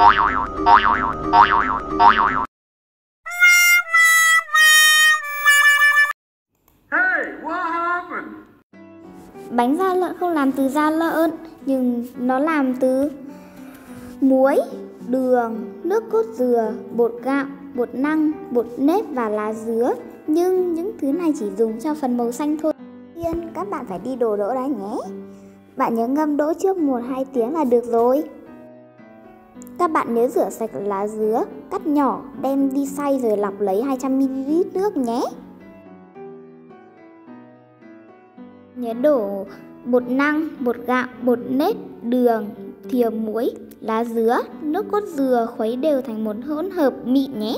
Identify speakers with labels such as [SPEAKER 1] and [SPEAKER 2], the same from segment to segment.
[SPEAKER 1] Bánh da lợn không làm từ da lợn, nhưng nó làm từ muối, đường, nước cốt dừa, bột gạo, bột năng, bột nếp và lá dứa. Nhưng những thứ này chỉ dùng cho phần màu xanh thôi. Tiên, các bạn phải đi đổ đỗ đã nhé. Bạn nhớ ngâm đỗ trước 1-2 tiếng là được rồi. Các bạn nhớ rửa sạch lá dứa, cắt nhỏ, đem đi xay rồi lọc lấy 200ml nước nhé. Nhớ đổ bột năng, bột gạo, bột nếp, đường, thìa muối, lá dứa, nước cốt dừa khuấy đều thành một hỗn hợp mịn nhé.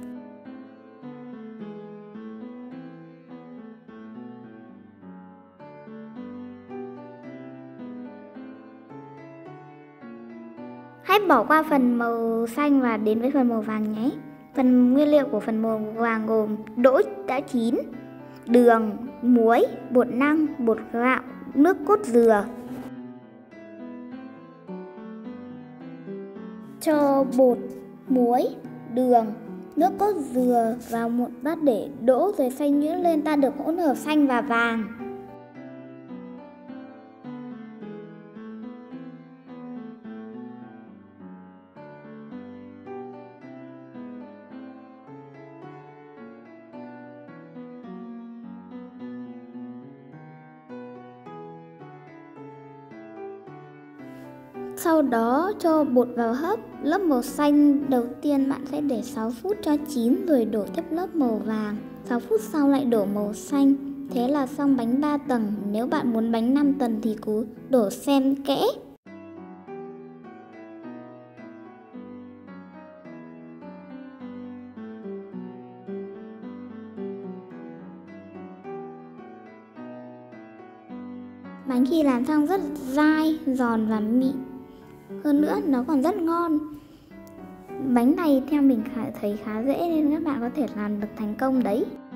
[SPEAKER 1] Hãy bỏ qua phần màu xanh và đến với phần màu vàng nhé. Phần nguyên liệu của phần màu vàng gồm đỗ đã chín, đường, muối, bột năng, bột gạo, nước cốt dừa. Cho bột, muối, đường, nước cốt dừa vào một bát để đỗ rồi xay nhuyễn lên ta được hỗn hợp xanh và vàng. Sau đó cho bột vào hấp. Lớp màu xanh đầu tiên bạn sẽ để 6 phút cho chín rồi đổ tiếp lớp màu vàng. 6 phút sau lại đổ màu xanh. Thế là xong bánh 3 tầng. Nếu bạn muốn bánh 5 tầng thì cứ đổ xen kẽ. Bánh khi làm xong rất dai, giòn và mịn. Hơn nữa nó còn rất ngon. Bánh này theo mình thấy khá dễ nên các bạn có thể làm được thành công đấy.